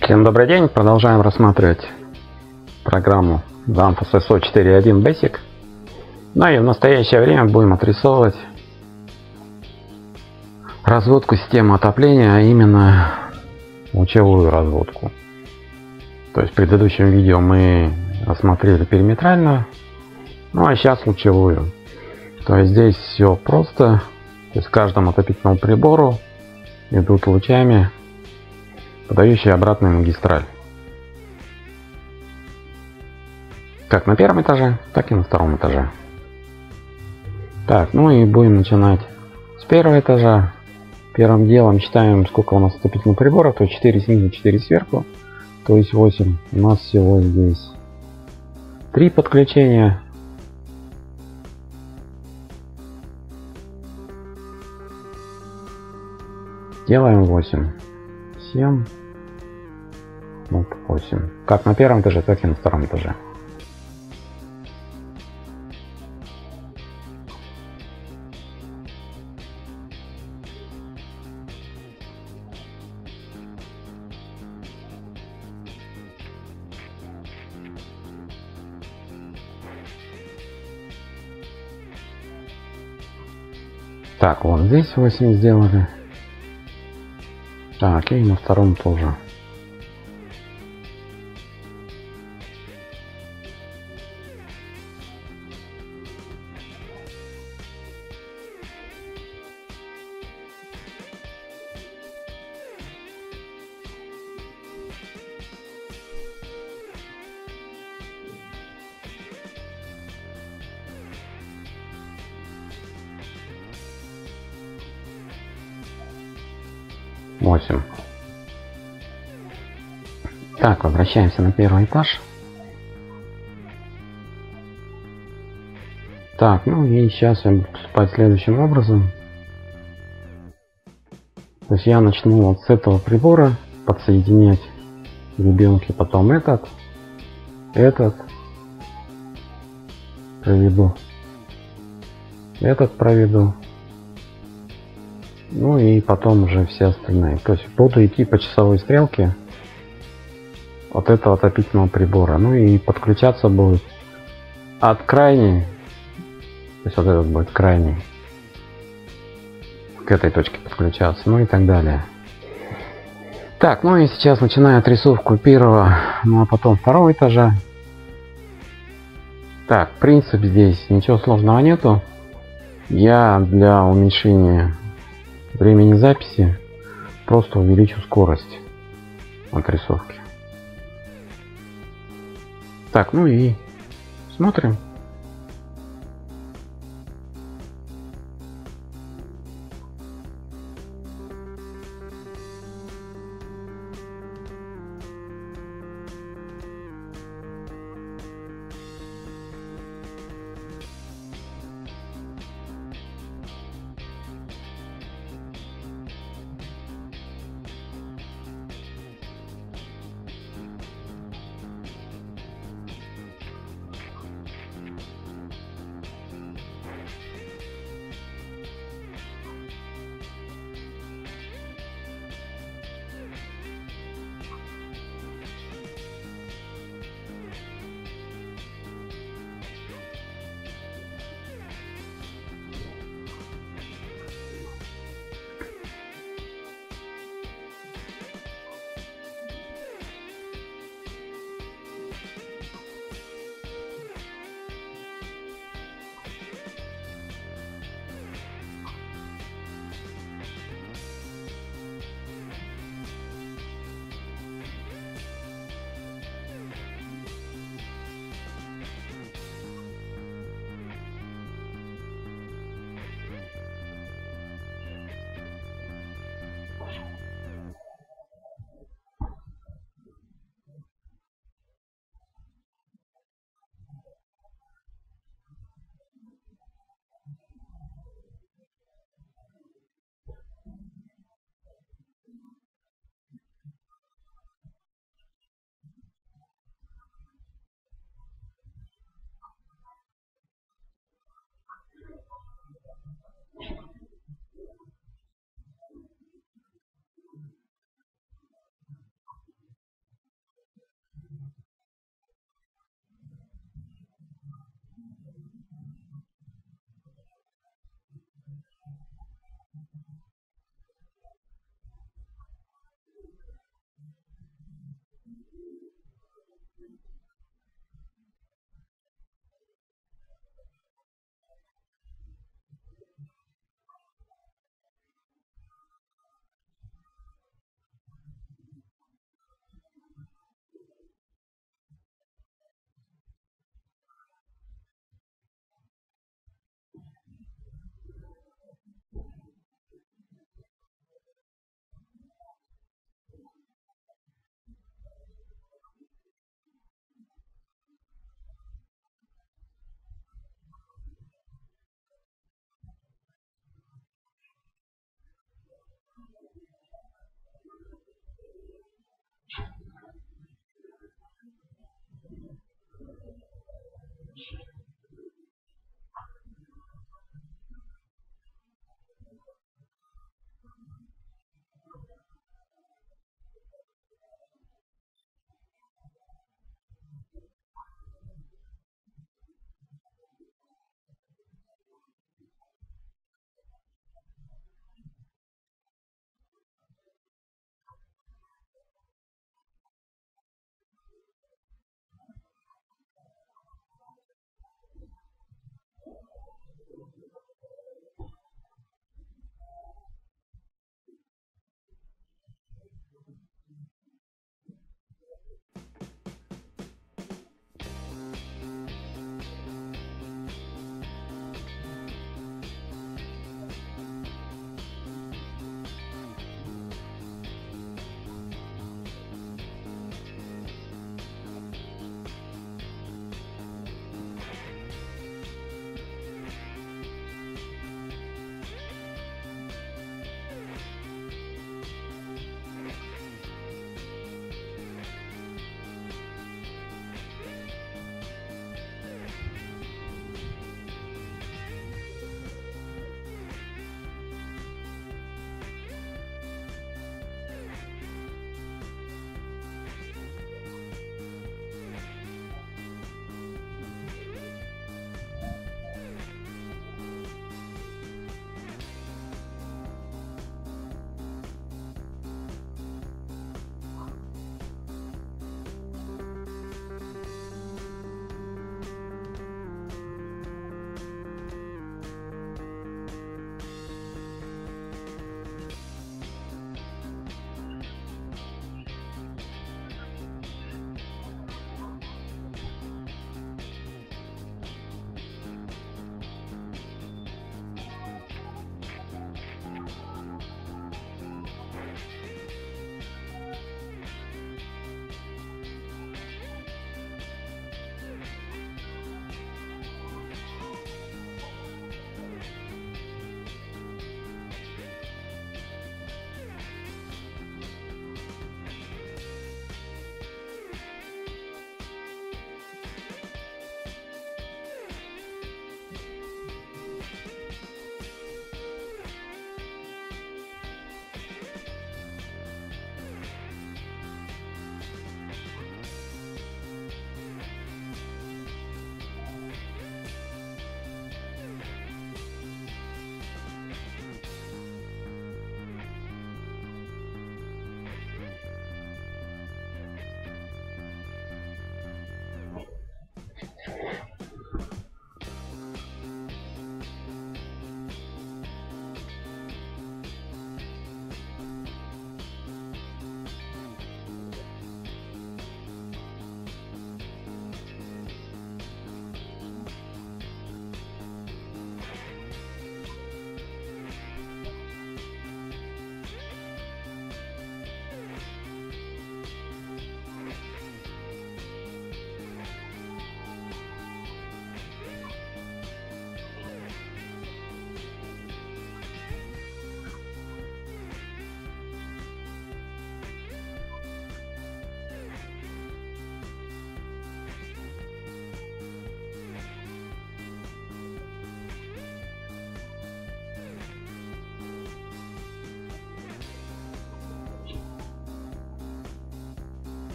Всем добрый день, продолжаем рассматривать программу Danfoss SO 4.1 Basic. Ну и в настоящее время будем отрисовывать разводку системы отопления, а именно лучевую разводку. То есть в предыдущем видео мы рассмотрели периметральную, ну а сейчас лучевую. То есть здесь все просто, то есть каждому отопительному прибору идут лучами, подающие обратную магистраль. Как на первом этаже, так и на втором этаже. Так, ну и будем начинать с первого этажа. Первым делом считаем, сколько у нас отопительных приборов, то есть 4 снизу, 4 сверху, то есть 8. У нас всего здесь 3 подключения. Делаем 8. 7. Вот 8. Как на первом этаже, так и на втором этаже. Так, вот здесь 8 сделали. Так, и на втором тоже. Так, возвращаемся на первый этаж. Так, ну и сейчас я буду поступать следующим образом. То есть я начну вот с этого прибора подсоединять гребенки, потом этот проведу, этот проведу, ну и потом уже все остальные. То есть буду идти по часовой стрелке от этого отопительного прибора. Ну и подключаться будет от крайней, то есть вот этот будет крайний, к этой точке подключаться, ну и так далее. Так, ну и сейчас начинаю отрисовку первого, ну а потом второго этажа. Так, принцип здесь ничего сложного нету. Я для уменьшения времени записи просто увеличу скорость отрисовки. Так, ну и смотрим.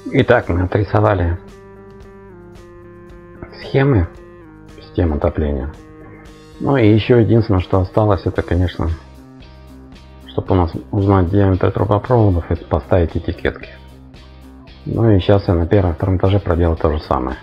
Итак, мы отрисовали схемы систем отопления. Ну и еще единственное, что осталось, это, конечно, чтобы у нас узнать диаметр трубопроводов, это поставить этикетки. Ну и сейчас я на первом-втором этаже проделаю то же самое.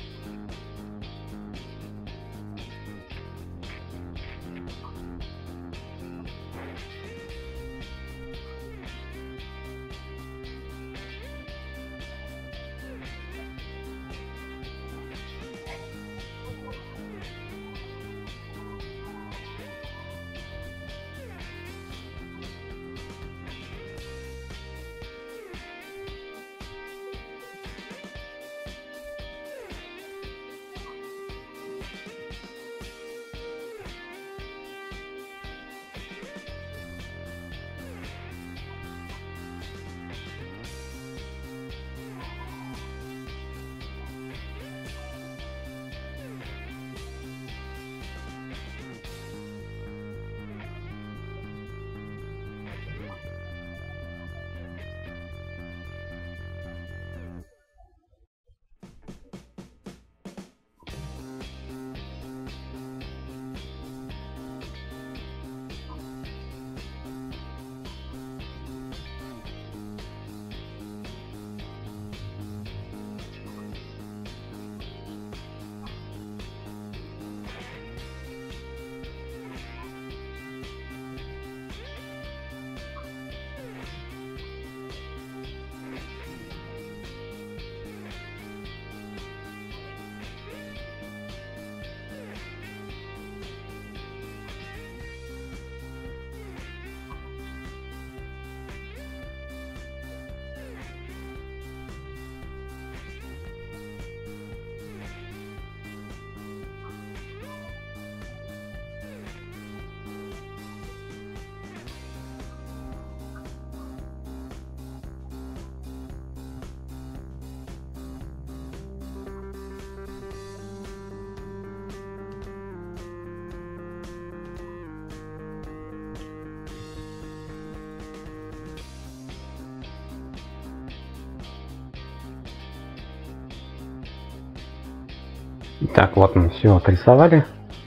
Итак, вот мы все отрисовали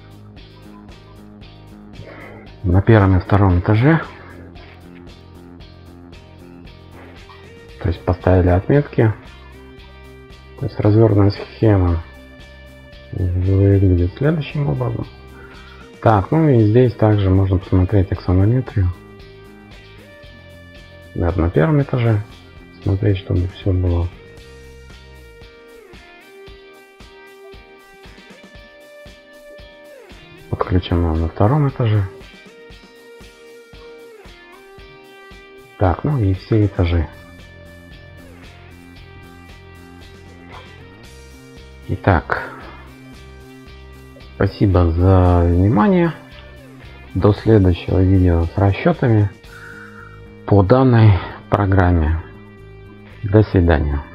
на первом и втором этаже. То есть поставили отметки. То есть развернутая схема выглядит следующим образом. Так, ну и здесь также можно посмотреть аксонометрию. На первом этаже смотреть, чтобы все было подключено на втором этаже. Так, ну и все этажи. Итак, спасибо за внимание. До следующего видео с расчетами по данной программе. До свидания.